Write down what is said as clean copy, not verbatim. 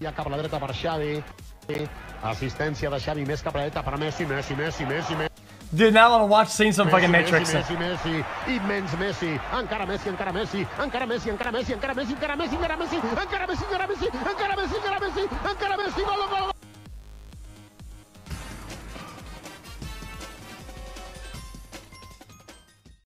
Ja cap a la dreta per Xavi. Assistència de Xavi més cap a la dreta per Messi. Dude, now I want to watch seeing some fucking Matrix. Messi, immens Messi, encara Messi, encara Messi, encara Messi, encara Messi, encara Messi, encara Messi, encara Messi, encara Messi, encara Messi, encara Messi, encara Messi, encara Messi, gol, gol,